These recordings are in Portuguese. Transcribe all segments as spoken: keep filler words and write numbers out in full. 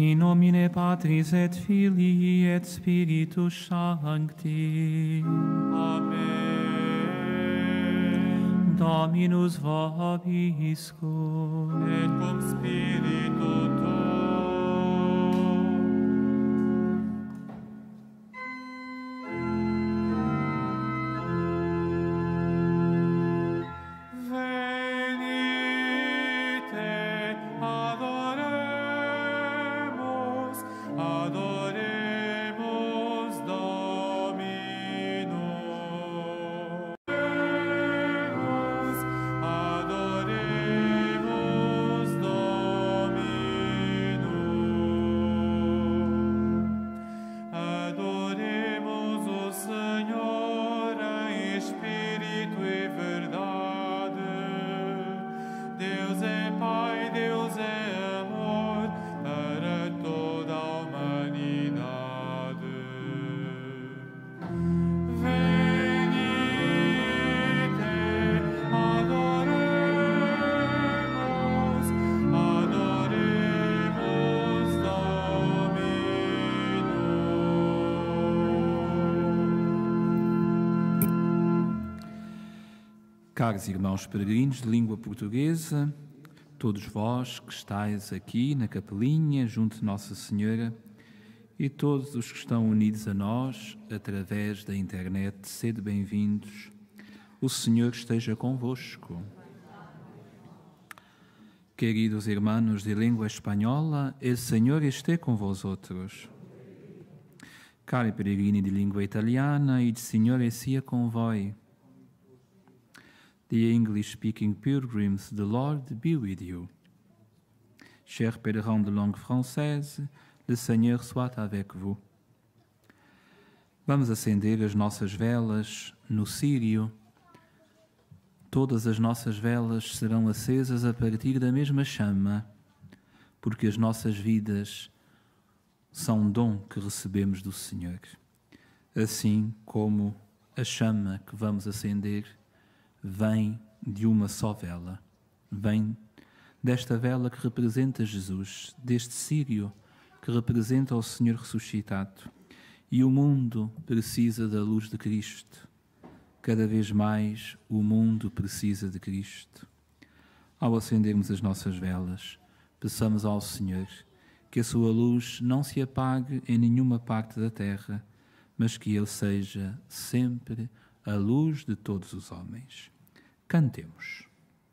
In nomine Patris et Filii et Spiritus Sancti. Amen. Dominus vobiscum. Et cum spiritu tuo. Caros irmãos peregrinos de língua portuguesa, todos vós que estáis aqui na capelinha junto de Nossa Senhora e todos os que estão unidos a nós através da internet, sede bem-vindos. O Senhor esteja convosco. Queridos irmãos de língua espanhola, o Senhor esteja com vosotros. Cari peregrini de língua italiana, il Signore sia con voi. The English-speaking pilgrims, the Lord be with you. Chers pèlerins de langue française, le Seigneur soit avec vous. Vamos acender as nossas velas no círio. Todas as nossas velas serão acesas a partir da mesma chama, porque as nossas vidas são um dom que recebemos do Senhor. Assim como a chama que vamos acender vem de uma só vela, vem desta vela que representa Jesus, deste círio que representa o Senhor ressuscitado. E o mundo precisa da luz de Cristo. Cada vez mais o mundo precisa de Cristo. Ao acendermos as nossas velas, peçamos ao Senhor que a sua luz não se apague em nenhuma parte da terra, mas que Ele seja sempre a luz de todos os homens. Cantemos.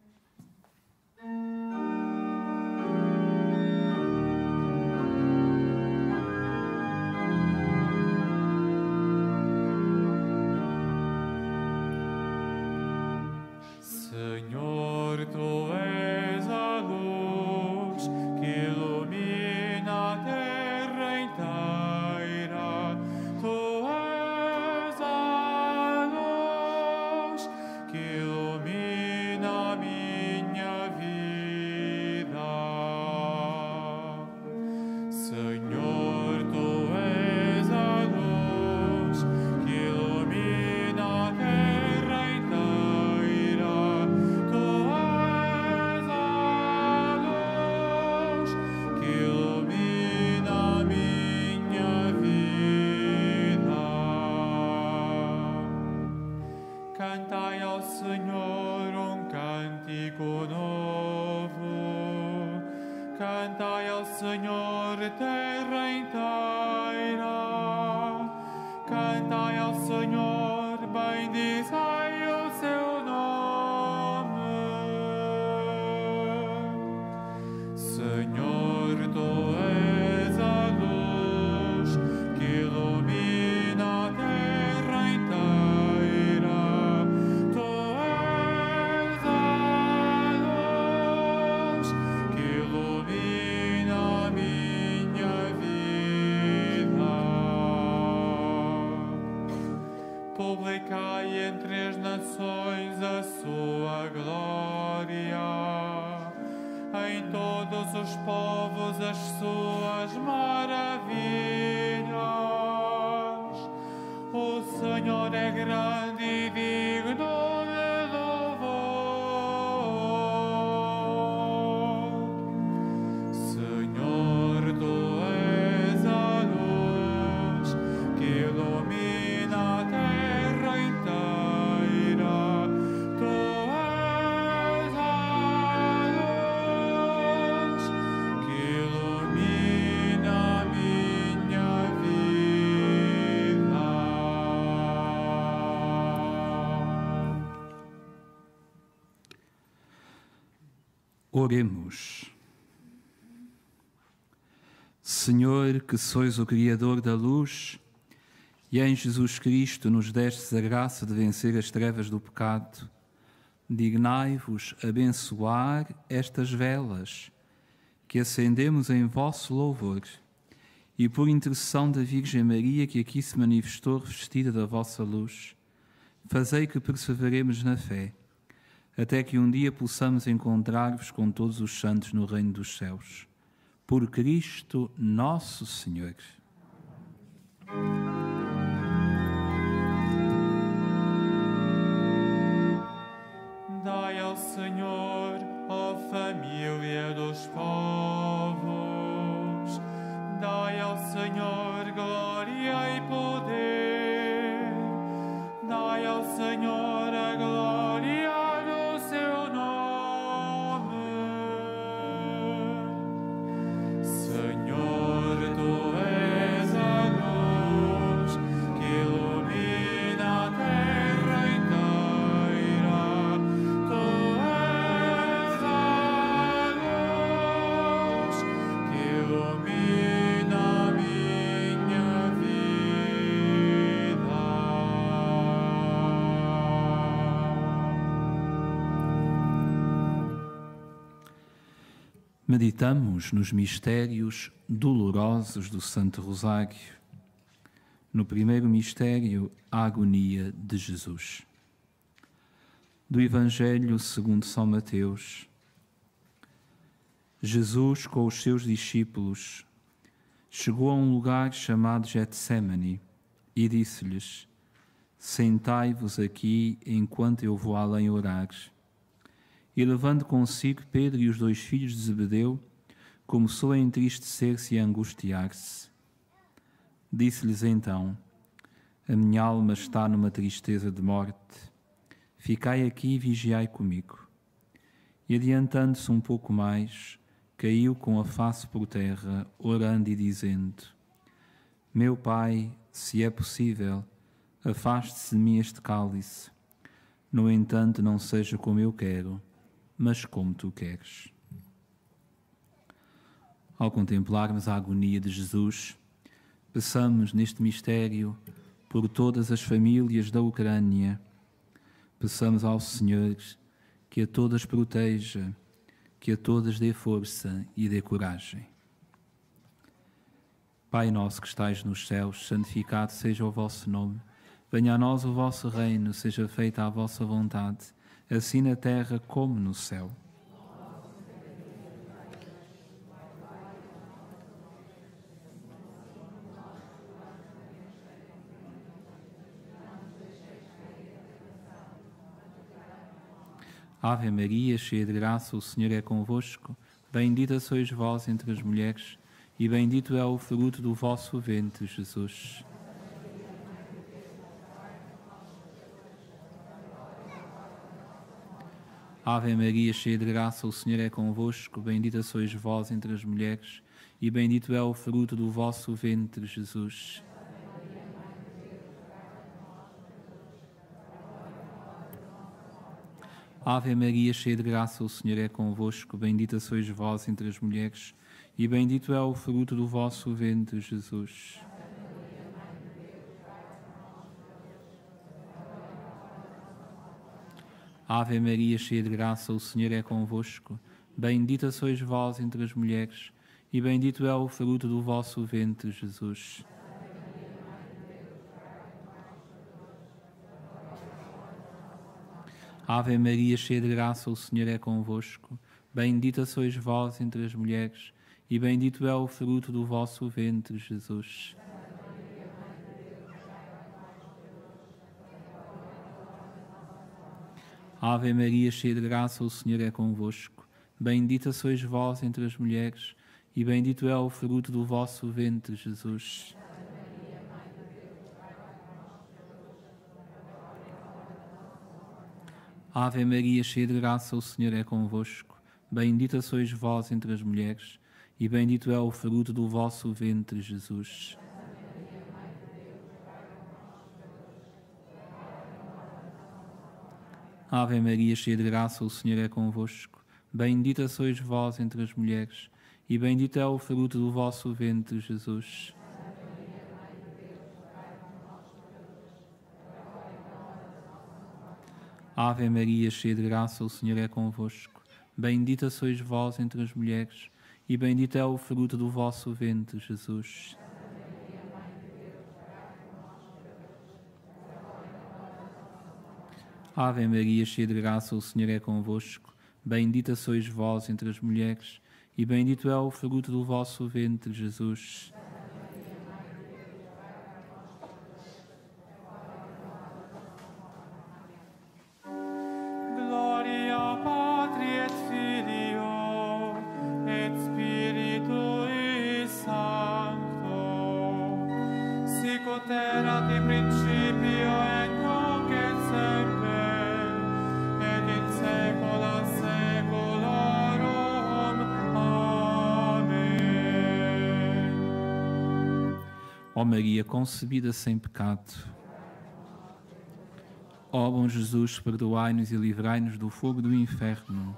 Senhor, Tu és a luz que ilumina a terra inteira. Tu és a luz que ilumina a minha vida. Senhor, Tu és a luz que ilumina a terra inteira. Tu és a luz que ilumina a minha vida. Cantai ao Senhor um cântico novo. Cantai ao Senhor, terra inteira. Cantai ao Senhor, bendizei o seu nome. Senhor, Tu és a luz que ilumina a terra inteira. Tu és a luz que ilumina a minha vida. Publicai entre as nações a sua glória, em todos os povos as suas maravilhas. O Senhor é grande e digno de louvor. Senhor, Tu Oremos. Senhor, que sois o Criador da luz, e em Jesus Cristo nos destes a graça de vencer as trevas do pecado, dignai-vos abençoar estas velas que acendemos em vosso louvor, e por intercessão da Virgem Maria, que aqui se manifestou revestida da vossa luz, fazei que perseveremos na fé, até que um dia possamos encontrar-vos com todos os santos no reino dos céus. Por Cristo nosso Senhor. Dai ao Senhor, ó família dos povos, dai ao Senhor glória e poder, dai ao Senhor a glória do seu nome. Senhor, tu és a luz que ilumina a terra inteira. Tu és a luz que ilumina a minha vida. Meditamos nos mistérios dolorosos do Santo Rosário. No primeiro mistério, a agonia de Jesus. Do Evangelho segundo São Mateus. Jesus, com os seus discípulos, chegou a um lugar chamado Getsémani e disse-lhes: sentai-vos aqui enquanto eu vou além orar. E levando consigo Pedro e os dois filhos de Zebedeu, começou a entristecer-se e a angustiar-se. Disse-lhes então: a minha alma está numa tristeza de morte. Ficai aqui e vigiai comigo. E adiantando-se um pouco mais, caiu com a face por terra, orando e dizendo: meu Pai, se é possível, afaste-se de mim este cálice. No entanto, não seja como eu quero, mas como tu queres. Ao contemplarmos a agonia de Jesus, peçamos neste mistério por todas as famílias da Ucrânia. Peçamos ao Senhor que a todas proteja, que a todas dê força e dê coragem. Pai nosso que estais nos céus, santificado seja o vosso nome. Venha a nós o vosso reino, seja feita a vossa vontade, assim na terra como no céu. Ave Maria, cheia de graça, o Senhor é convosco. Bendita sois vós entre as mulheres, e bendito é o fruto do vosso ventre, Jesus. Ave Maria, cheia de graça, o Senhor é convosco. Bendita sois vós entre as mulheres, e bendito é o fruto do vosso ventre, Jesus. Ave Maria, cheia de graça, o Senhor é convosco. Bendita sois vós entre as mulheres, e bendito é o fruto do vosso ventre, Jesus. Ave Maria, cheia de graça, o Senhor é convosco. Bendita sois vós entre as mulheres, e bendito é o fruto do vosso ventre, Jesus. Ave Maria, cheia de graça, o Senhor é convosco. Bendita sois vós entre as mulheres, e bendito é o fruto do vosso ventre, Jesus. Ave Maria, cheia de graça, o Senhor é convosco. Bendita sois vós entre as mulheres, e bendito é o fruto do vosso ventre, Jesus. Ave Maria, cheia de graça, o Senhor é convosco. Bendita sois vós entre as mulheres, e bendito é o fruto do vosso ventre, Jesus. Ave Maria, cheia de graça, o Senhor é convosco. bendita sois vós entre as mulheres, e bendito é o fruto do vosso ventre, Jesus. Ave Maria, cheia de graça, o Senhor é convosco. Bendita sois vós entre as mulheres, e bendito é o fruto do vosso ventre, Jesus. Ave Maria, cheia de graça, o Senhor é convosco. Bendita sois vós entre as mulheres, e bendito é o fruto do vosso ventre, Jesus. Gloria Patri et Filio et Spiritui Sancto, sic ut erat in principio et nunc et semper, et in saecula saeculorum. Amém. Ó Maria, concebida sem pecado, ó bom Jesus, perdoai-nos e livrai-nos do fogo do inferno.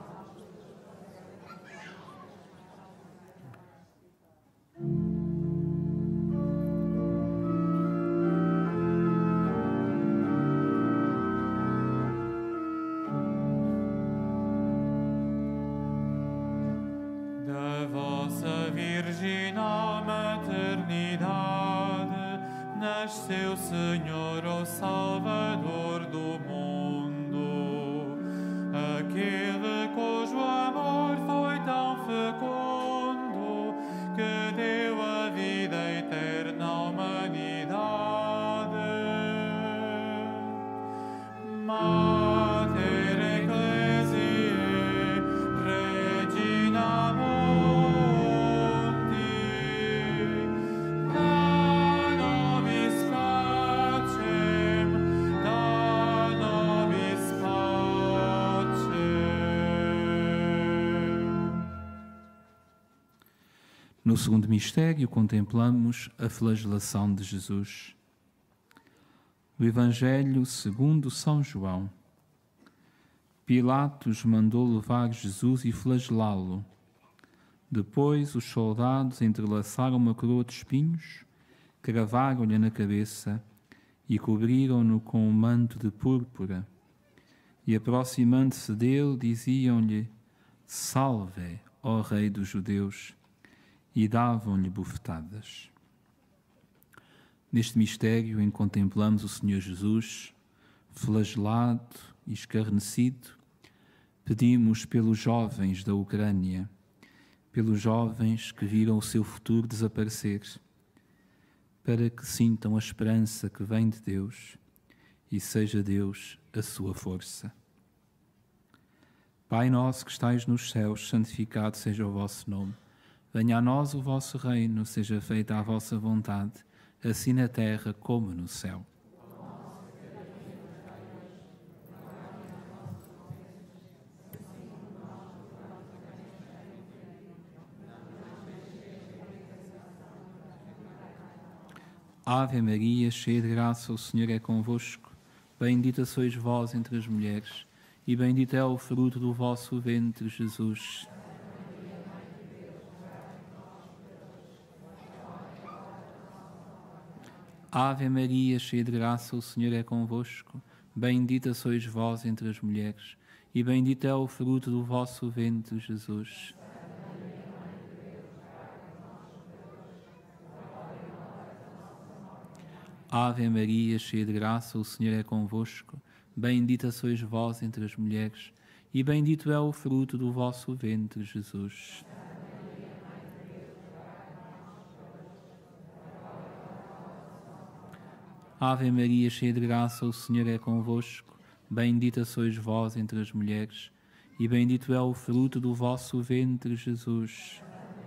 Da vossa virginal maternidade nasceu, Senhor, o Salvador do mundo, aquele cujo amor foi tão fecundo que deu a vida eterna à humanidade. Mater Ecclesiae, Regina Mundi, da nobis pacem, da nobis pacem. No segundo mistério, contemplamos a flagelação de Jesus. O Evangelho segundo São João. Pilatos mandou levar Jesus e flagelá-lo. Depois os soldados entrelaçaram uma coroa de espinhos, cravaram-lhe na cabeça e cobriram-no com um manto de púrpura. E aproximando-se dele, diziam-lhe: Salve, ó Rei dos Judeus! E davam-lhe bufetadas. Neste mistério, em que contemplamos o Senhor Jesus, flagelado e escarnecido, pedimos pelos jovens da Ucrânia, pelos jovens que viram o seu futuro desaparecer, para que sintam a esperança que vem de Deus e seja Deus a sua força. Pai nosso que estais nos céus, santificado seja o vosso nome. Venha a nós o vosso reino, seja feita a vossa vontade, assim na terra como no céu. Ave Maria, cheia de graça, o Senhor é convosco. Bendita sois vós entre as mulheres, e bendito é o fruto do vosso ventre, Jesus. Ave Maria, cheia de graça, o Senhor é convosco. Bendita sois vós entre as mulheres, e bendito é o fruto do vosso ventre, Jesus. Ave Maria, cheia de graça, o Senhor é convosco. Bendita sois vós entre as mulheres, e bendito é o fruto do vosso ventre, Jesus. Ave Maria, cheia de graça, o Senhor é convosco. Bendita sois vós entre as mulheres, e bendito é o fruto do vosso ventre, Jesus.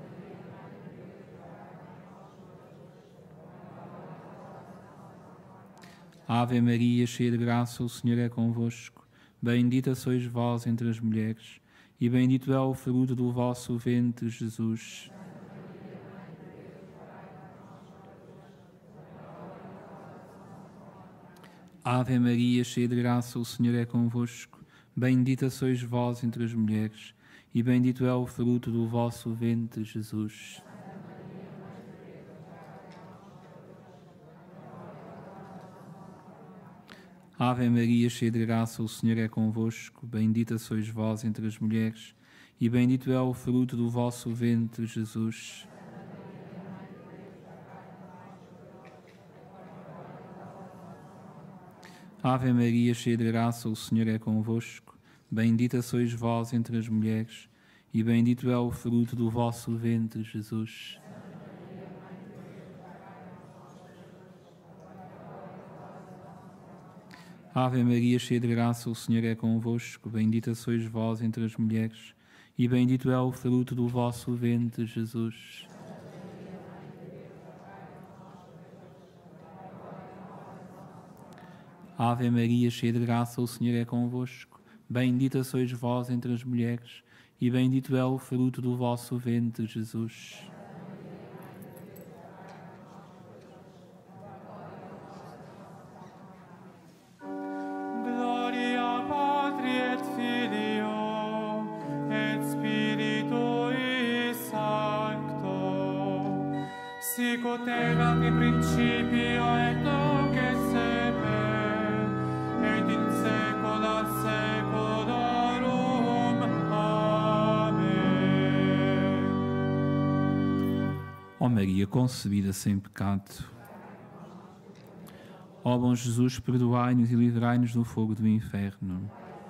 Ave Maria, cheia de graça, o Senhor é convosco. Bendita sois vós entre as mulheres, e bendito é o fruto do vosso ventre, Jesus. Ave Maria, cheia de graça, o Senhor é convosco. Bendita sois vós entre as mulheres, e bendito é o fruto do vosso ventre, Jesus. Ave Maria, cheia de graça, o Senhor é convosco. Bendita sois vós entre as mulheres, e bendito é o fruto do vosso ventre, Jesus. Ave Maria, cheia de graça, o Senhor é convosco. Bendita sois vós entre as mulheres, e bendito é o fruto do vosso ventre, Jesus. Ave Maria, cheia de graça, o Senhor é convosco. Bendita sois vós entre as mulheres, e bendito é o fruto do vosso ventre, Jesus. Ave Maria, cheia de graça, o Senhor é convosco. Bendita sois vós entre as mulheres, e bendito é o fruto do vosso ventre, Jesus. Gloria Patri et Filio et Spiritui Sancto, sic ut erat in principio et nunc et semper, et in saecula saeculorum. Amém. Ó Maria, concebida sem pecado, ó bom Jesus, perdoai-nos e livrai-nos do fogo do inferno.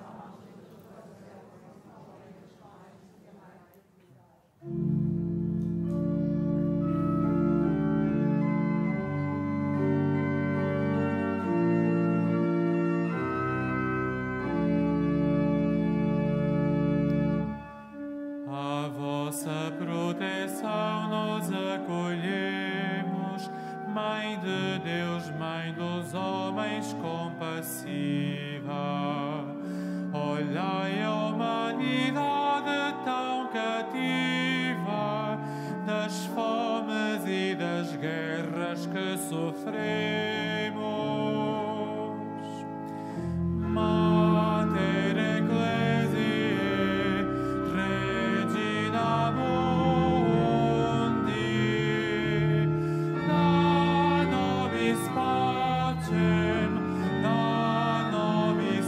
A vossa proteção nos acolhemos, Mãe de Deus, Mãe dos homens compassiva. Olhai a humanidade tão cativa, das fomes e das guerras que sofremos. Mater Ecclesiae, Regina Mundi, da nobis pacem, da nobis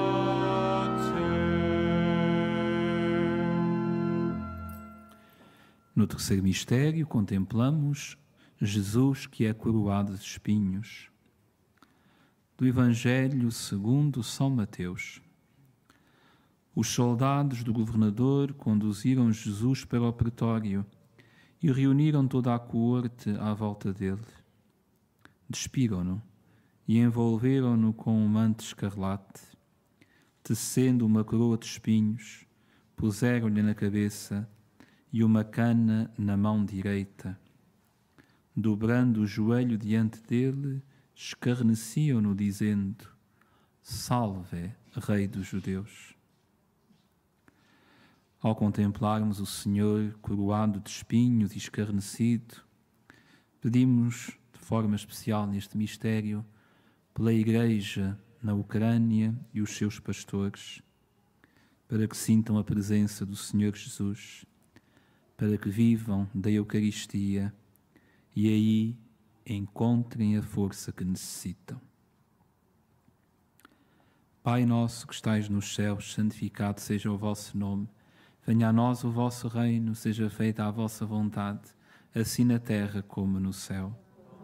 pacem. No terceiro mistério, contemplamos Jesus que é coroado de espinhos. Do Evangelho segundo São Mateus. Os soldados do governador conduziram Jesus para o pretório e reuniram toda a coorte à volta dele. Despiram-no e envolveram-no com um manto escarlate. Tecendo uma coroa de espinhos, puseram-lhe na cabeça e uma cana na mão direita. Dobrando o joelho diante dele, escarneciam-no, dizendo: Salve, Rei dos Judeus. Ao contemplarmos o Senhor coroado de espinhos e escarnecido, pedimos, de forma especial neste mistério, pela Igreja na Ucrânia e os seus pastores, para que sintam a presença do Senhor Jesus, para que vivam da Eucaristia e aí encontrem a força que necessitam. Pai nosso que estais nos céus, santificado seja o vosso nome. Venha a nós o vosso reino, seja feita a vossa vontade, assim na terra como no céu.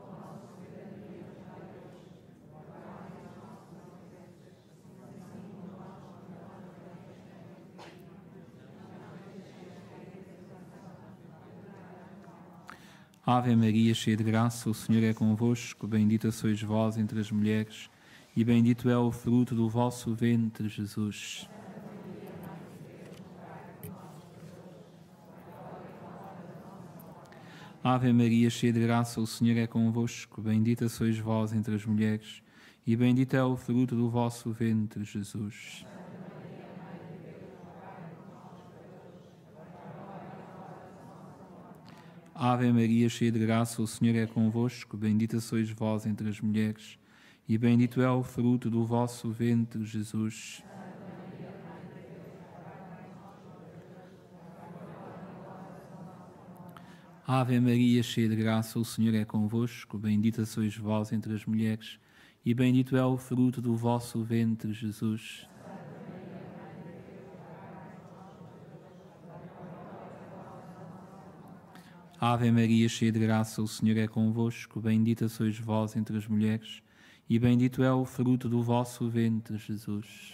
Ave Maria, cheia de graça, o Senhor é convosco. Bendita sois vós entre as mulheres, e bendito é o fruto do vosso ventre, Jesus. Ave Maria, cheia de graça, o Senhor é convosco. Bendita sois vós entre as mulheres, e bendito é o fruto do vosso ventre, Jesus. Ave Maria, cheia de graça, o Senhor é convosco. Bendita sois vós entre as mulheres, e bendito é o fruto do vosso ventre, Jesus. Ave Maria, cheia de graça, o Senhor é convosco. Bendita sois vós entre as mulheres, e bendito é o fruto do vosso ventre, Jesus. Ave Maria, cheia de graça, o Senhor é convosco. Bendita sois vós entre as mulheres, e bendito é o fruto do vosso ventre, Jesus.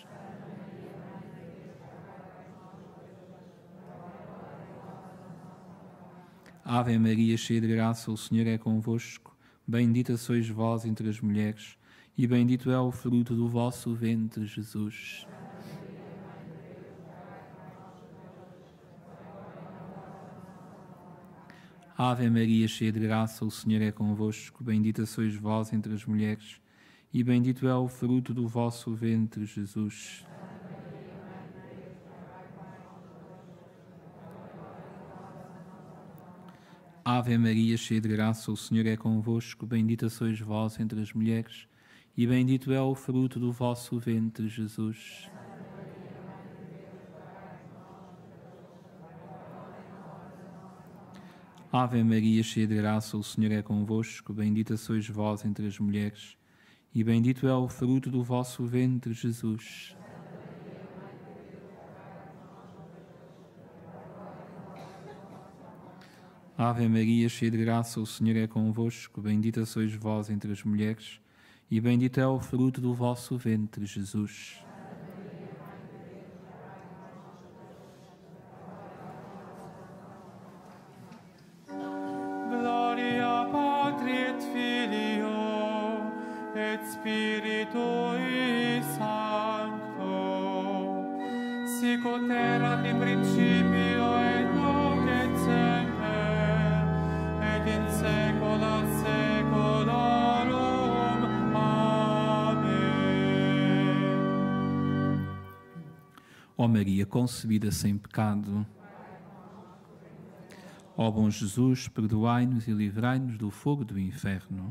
Ave Maria, cheia de graça, o Senhor é convosco. Bendita sois vós entre as mulheres, e bendito é o fruto do vosso ventre, Jesus. Ave Maria, cheia de graça, o Senhor é convosco. Bendita sois vós entre as mulheres, e bendito é o fruto do vosso ventre, Jesus. Ave Maria, cheia de graça, o Senhor é convosco. Bendita sois vós entre as mulheres, e bendito é o fruto do vosso ventre, Jesus. Ave Maria, cheia de graça, o Senhor é convosco. Bendita sois vós entre as mulheres, e bendito é o fruto do vosso ventre, Jesus. Ave Maria, cheia de graça, o Senhor é convosco. Bendita sois vós entre as mulheres, e bendito é o fruto do vosso ventre, Jesus. Gloria Patri et Filio et Spiritui Sancto, sic ut erat in principio et nunc et semper, et in saecula saeculorum. Amém. Ó Maria, concebida sem pecado, ó bom Jesus, perdoai-nos e livrai-nos do fogo do inferno.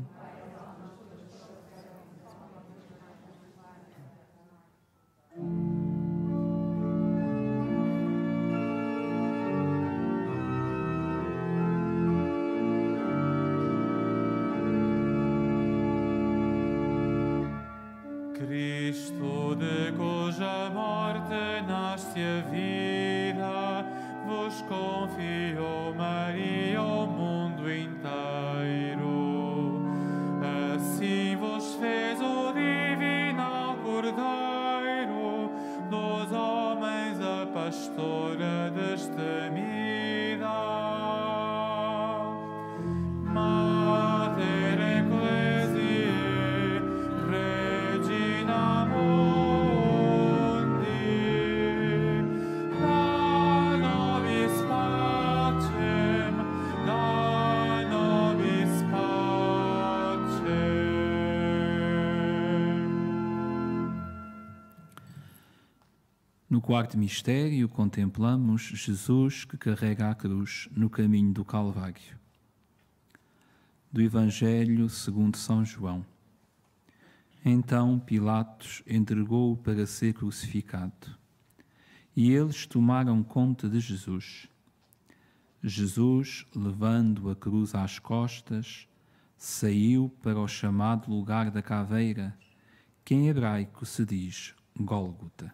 Cristo, de cuja morte nasce a vida, vos confio, Maria, o mundo inteiro. Assim vos fez o divino Cordeiro, dos homens a pastora destemida. Mater Ecclesiae, Regina Mundi, da nobis pacem, da nobis pacem. No quarto mistério, contemplamos Jesus que carrega a cruz no caminho do Calvário. Do Evangelho segundo São João. Então Pilatos entregou-o para ser crucificado, e eles tomaram conta de Jesus. Jesus, levando a cruz às costas, saiu para o chamado lugar da caveira, que em hebraico se diz Gólgota.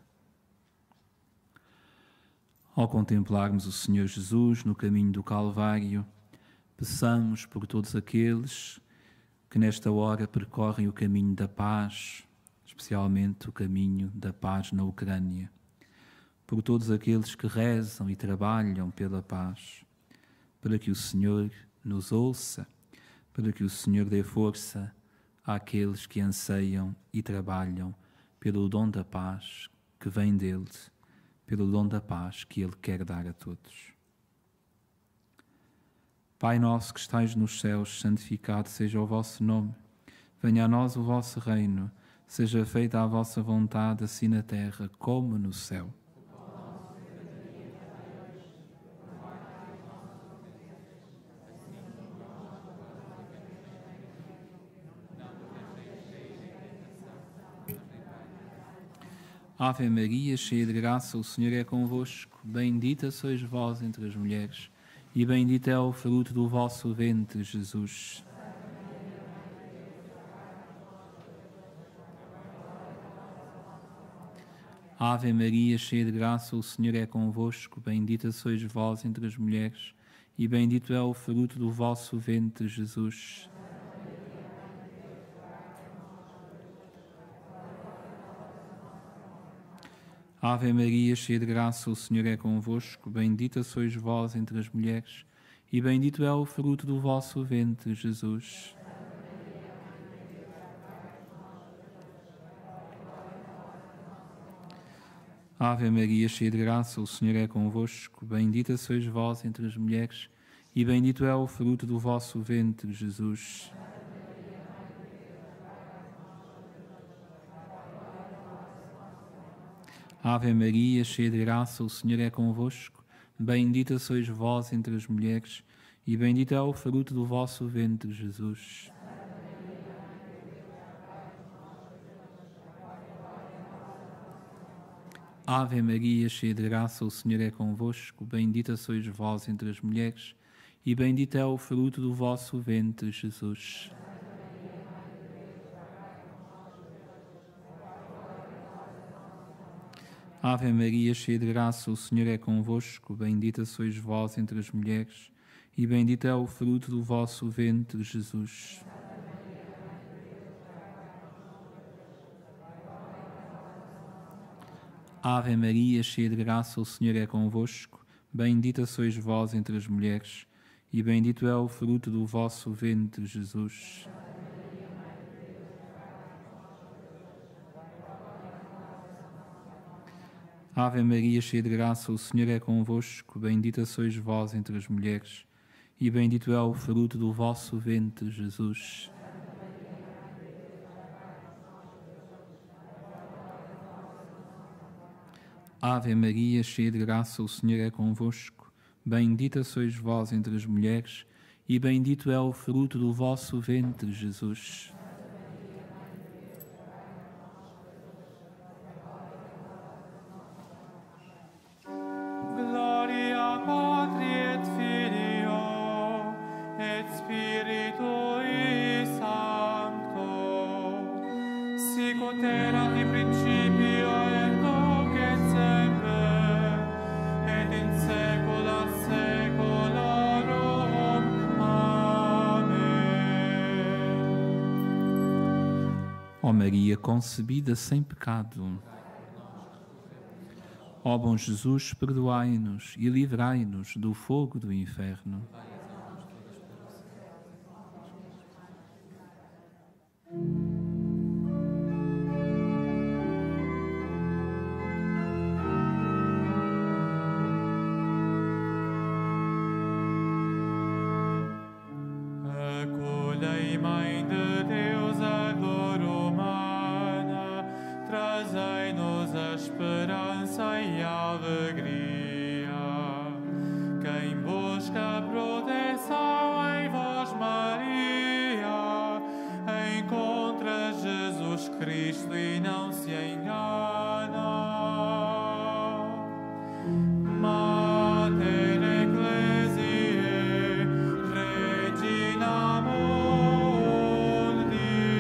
Ao contemplarmos o Senhor Jesus no caminho do Calvário, peçamos por todos aqueles que nesta hora percorrem o caminho da paz, especialmente o caminho da paz na Ucrânia, por todos aqueles que rezam e trabalham pela paz, para que o Senhor nos ouça, para que o Senhor dê força àqueles que anseiam e trabalham pelo dom da paz que vem dele, pelo dom da paz que ele quer dar a todos. Pai nosso que estais nos céus, santificado seja o vosso nome. Venha a nós o vosso reino. Seja feita a vossa vontade, assim na terra como no céu. Ave Maria, cheia de graça, o Senhor é convosco. Bendita sois vós entre as mulheres, e bendito é o fruto do vosso ventre, Jesus. Ave Maria, cheia de graça, o Senhor é convosco, bendita sois vós entre as mulheres, e bendito é o fruto do vosso ventre, Jesus. Ave Maria, cheia de graça, o Senhor é convosco, bendita sois vós entre as mulheres, e bendito é o fruto do vosso ventre, Jesus. Ave Maria, cheia de graça, o Senhor é convosco, bendita sois vós entre as mulheres, e bendito é o fruto do vosso ventre, Jesus. Ave Maria, cheia de graça, o Senhor é convosco, bendita sois vós entre as mulheres, e bendito é o fruto do vosso ventre, Jesus. Ave Maria, cheia de graça, o Senhor é convosco, bendita sois vós entre as mulheres, e bendito é o fruto do vosso ventre, Jesus. Ave Maria, cheia de graça, o Senhor é convosco, bendita sois vós entre as mulheres, e bendito é o fruto do vosso ventre, Jesus. Ave Maria, cheia de graça, o Senhor é convosco, bendita sois vós entre as mulheres, e bendito é o fruto do vosso ventre, Jesus. Ave Maria, cheia de graça, o Senhor é convosco, bendita sois vós entre as mulheres, e bendito é o fruto do vosso ventre, Jesus. Ave Maria, cheia de graça, o Senhor é convosco, bendita sois vós entre as mulheres, e bendito é o fruto do vosso ventre, Jesus. Gloria Patri et Filio et Spiritui Sancto, sic ut erat in principio et nunc et semper, et in saecula saeculorum. Amém. Ó Maria, concebida sem pecado, ó bom Jesus, perdoai-nos e livrai-nos do fogo do inferno. Acolhei, Mãe de Deus, a dor humana, trazei-nos a esperança e a alegria. Quem busca proteção em vós, Maria, encontra Jesus Cristo e não se engana. Mater Ecclesiae, Regina Mundi,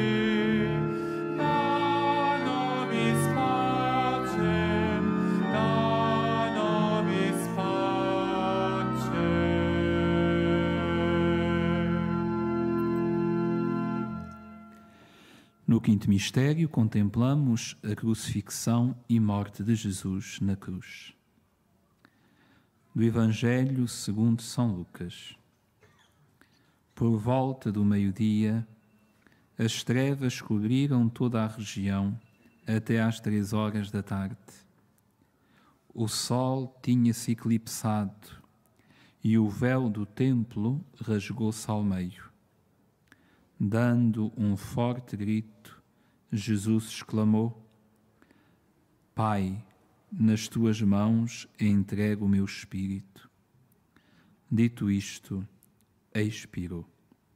da nobis pacem, da nobis pacem. No quinto mistério, contemplamos a crucifixão e morte de Jesus na cruz. Do Evangelho segundo São Lucas. Por volta do meio-dia, as trevas cobriram toda a região até às três horas da tarde. O sol tinha-se eclipsado e o véu do templo rasgou-se ao meio. Dando um forte grito, Jesus exclamou: Pai, nas tuas mãos entrego o meu espírito. Dito isto, expirou.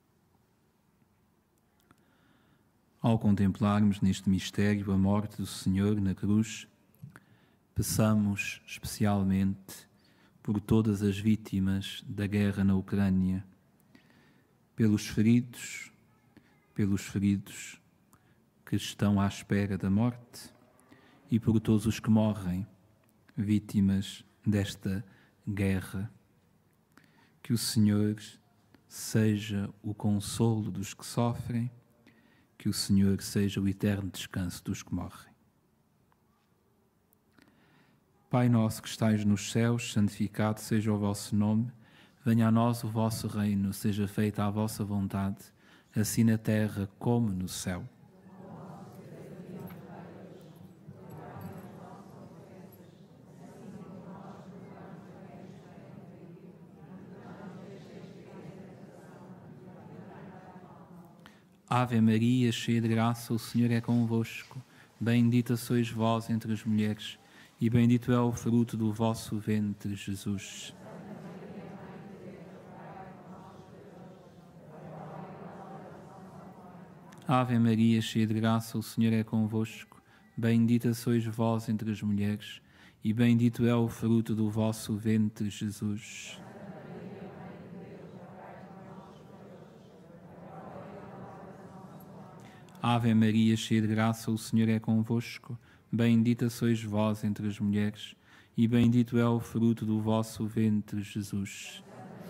Ao contemplarmos neste mistério a morte do Senhor na cruz, peçamos especialmente por todas as vítimas da guerra na Ucrânia, pelos feridos, pelos feridos que estão à espera da morte e por todos os que morrem, vítimas desta guerra. Que o Senhor seja o consolo dos que sofrem, que o Senhor seja o eterno descanso dos que morrem. Pai nosso que estais nos céus, santificado seja o vosso nome, venha a nós o vosso reino, seja feita a vossa vontade, assim na terra como no céu. Ave Maria, cheia de graça, o Senhor é convosco. Bendita sois vós entre as mulheres, e bendito é o fruto do vosso ventre, Jesus. Ave Maria, cheia de graça, o Senhor é convosco. Bendita sois vós entre as mulheres, e bendito é o fruto do vosso ventre, Jesus. Ave Maria, cheia de graça, o Senhor é convosco. Bendita sois vós entre as mulheres, e bendito é o fruto do vosso ventre, Jesus.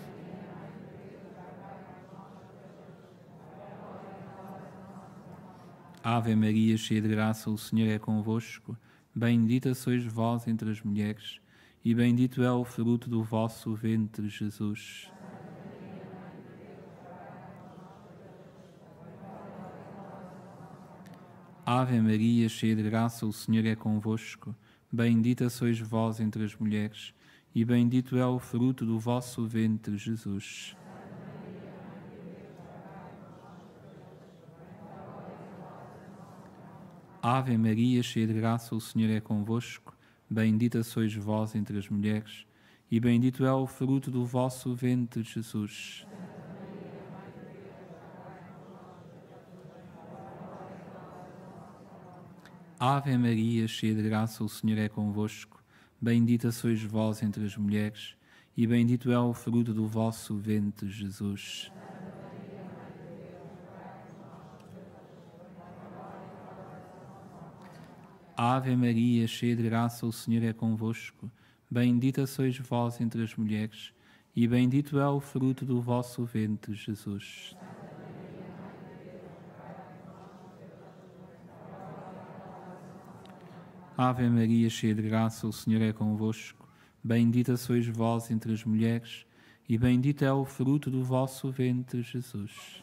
Ave Maria, cheia de graça, o Senhor é convosco. Bendita sois vós entre as mulheres, e bendito é o fruto do vosso ventre, Jesus. Ave Maria, cheia de graça, o Senhor é convosco. Bendita sois vós entre as mulheres, e bendito é o fruto do vosso ventre, Jesus. Ave Maria, cheia de graça, o Senhor é convosco. Bendita sois vós entre as mulheres, e bendito é o fruto do vosso ventre, Jesus. Ave Maria, cheia de graça, o Senhor é convosco. Bendita sois vós entre as mulheres, e bendito é o fruto do vosso ventre, Jesus. Ave Maria, cheia de graça, o Senhor é convosco. Bendita sois vós entre as mulheres, e bendito é o fruto do vosso ventre, Jesus. Ave Maria, cheia de graça, o Senhor é convosco. Bendita sois vós entre as mulheres, e bendito é o fruto do vosso ventre, Jesus.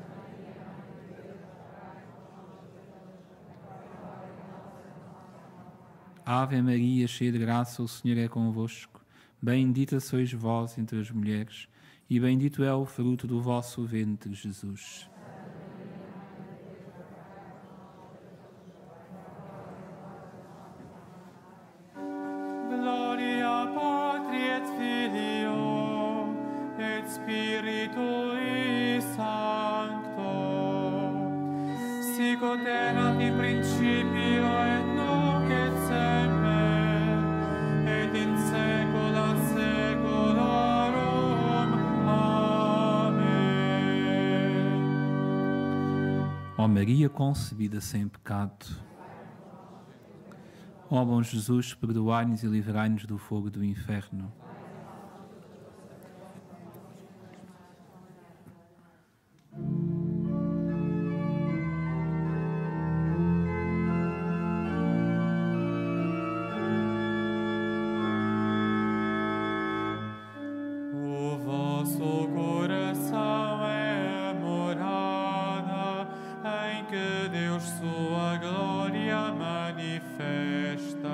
Ave Maria, cheia de graça, o Senhor é convosco. Bendita sois vós entre as mulheres, e bendito é o fruto do vosso ventre, Jesus. Gloria Patri et Filio et Spiritui Sancto, sic ut erat in principio et nunc et semper, et in saecula saeculorum. Amém. Ó Maria concebida sem pecado, ó bom Jesus, perdoai-nos e livrai-nos do fogo do inferno. O vosso coração é a morada em que Deus sua glória manifesta.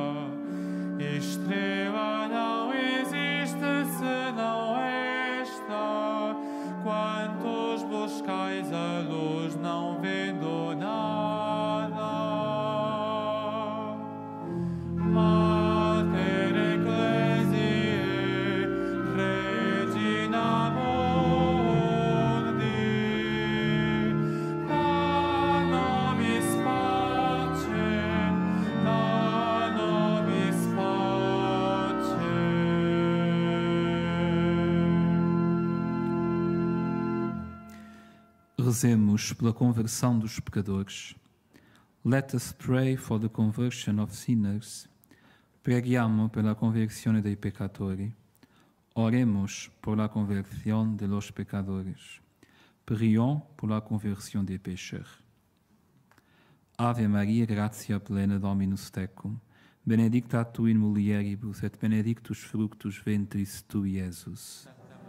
Estrela não existe senão esta. Quantos buscais a luz não vendo nada? Mater Ecclesiae, Regina Mundi, da nobis pacem, da nobis pacem. Rezemos pela conversão dos pecadores. Let us pray for the conversion of sinners. Preghiamo per la conversione dei peccatori. Oremos por la conversión de los pecadores. Prions pour la conversion des pécheurs. Ave Maria, gratia plena, Dominus tecum, benedicta tu in mulieribus et benedictus fructus ventris tui, Iesus.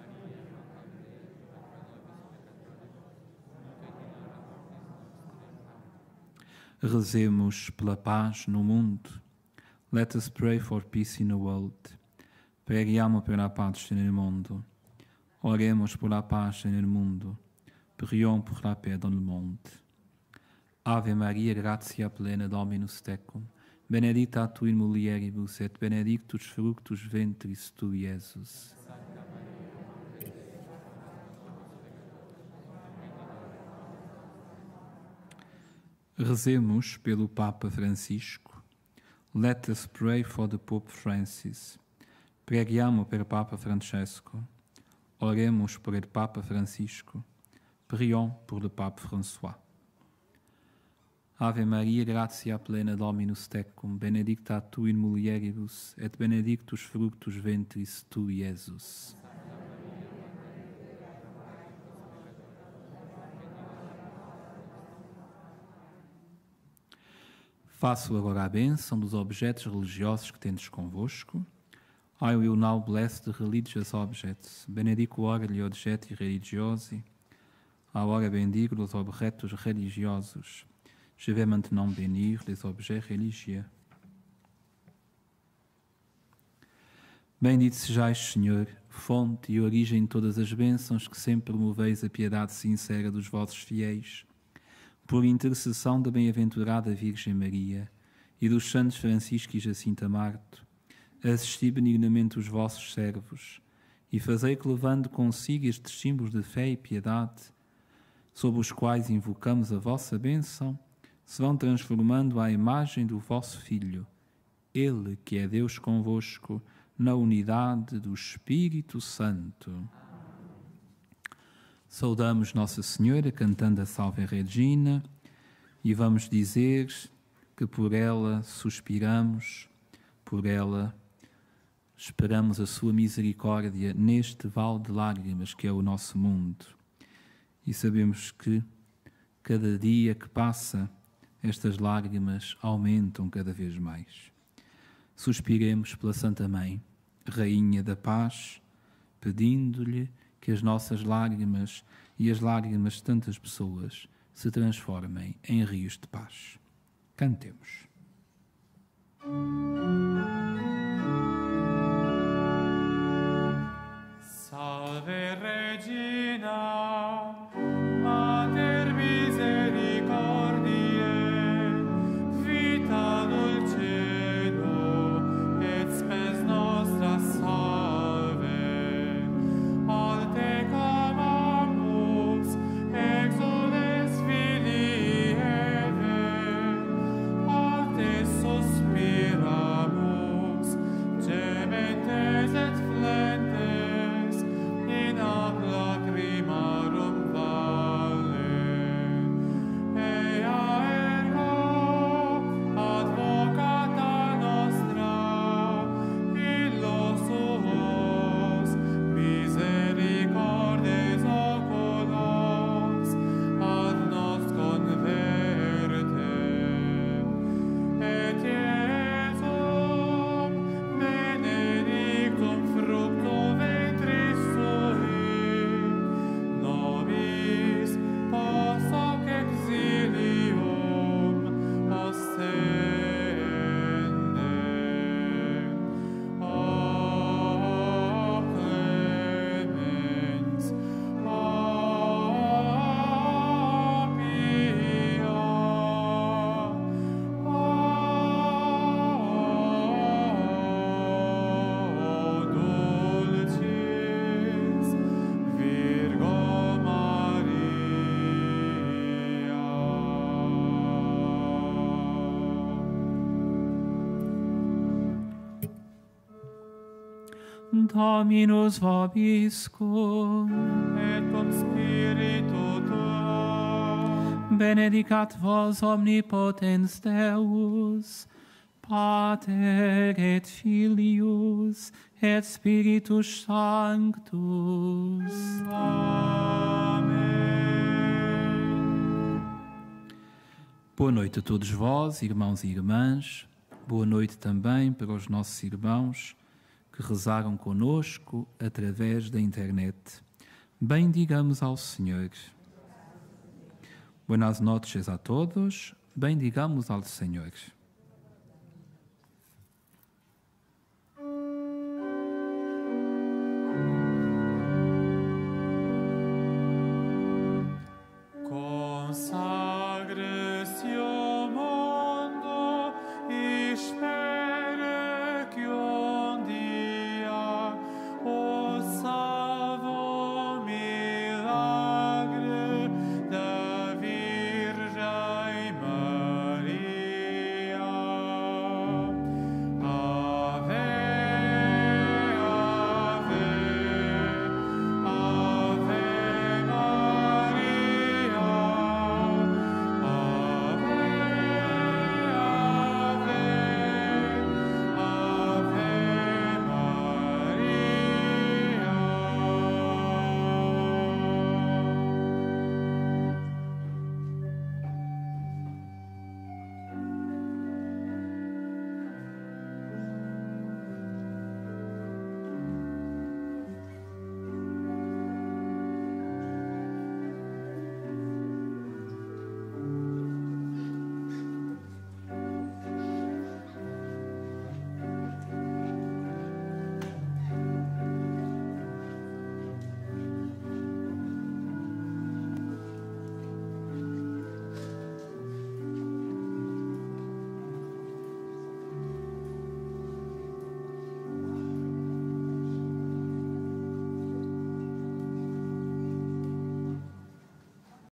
Rezemos pela paz no mundo. Let us pray for peace in the world. Preghiamo per la pace nel mondo. Oremos por la pace nel mondo. Prions pour la paix dans le monde. Ave Maria, gratia plena, Dominus tecum, benedicta tu in mulieribus et benedictus fructus ventris tui, Iesus. Rezemos pelo Papa Francisco. Let us pray for the Pope Francis. Preghiamo per Papa Francesco. Oremos por el Papa Francisco. Prions pour le Pape François. Ave Maria, gratia plena, Dominus tecum, benedicta tu in mulieribus et benedictus fructus ventris tui, Iesus. Faço agora a bênção dos objetos religiosos que tendes convosco. I will now bless the religious objects. Benedico ora gli oggetti religiosi. Agora bendigo os objetos religiosos. Je vais maintenant bénir les objets religieux. Bendito sejais, Senhor, fonte e origem de todas as bênçãos, que sempre promoveis a piedade sincera dos vossos fiéis. Por intercessão da bem-aventurada Virgem Maria e dos santos Francisco e Jacinta Marto, assisti benignamente os vossos servos e fazei que, levando consigo estes símbolos de fé e piedade, sob os quais invocamos a vossa bênção, se vão transformando à imagem do vosso Filho, Ele que é Deus convosco, na unidade do Espírito Santo. Saudamos Nossa Senhora cantando a Salve Regina e vamos dizer que por ela suspiramos, por ela esperamos a sua misericórdia neste vale de lágrimas que é o nosso mundo. E sabemos que cada dia que passa estas lágrimas aumentam cada vez mais. Suspiremos pela Santa Mãe, Rainha da Paz, pedindo-lhe que as nossas lágrimas e as lágrimas de tantas pessoas se transformem em rios de paz. Cantemos. Salve Regina, Mater misericordiae, vita dulcedo et spes nostra salve. Al te clamamus, exules filii Eve, al te suspiramus, gementes et flentes, in ab lacrimarum valle. Ea ergo advocata nostra, illo suos misericordes oculos ad nos converte. Et Iesum benedictum fructum ventris sui, nobis post hoc exilium ostende. O clemens, o pia, o dulcis Virgo Maria. Dominus vobiscum. Et cum spiritu tuo, benedicat vos omnipotens Deus, Pater et Filius et Spiritus Sanctus. Amém. Boa noite a todos vós, irmãos e irmãs. Boa noite também para os nossos irmãos que rezaram conosco através da internet. Bendigamos ao Senhor. Buenas noches a todos. Bendigamos ao Senhor.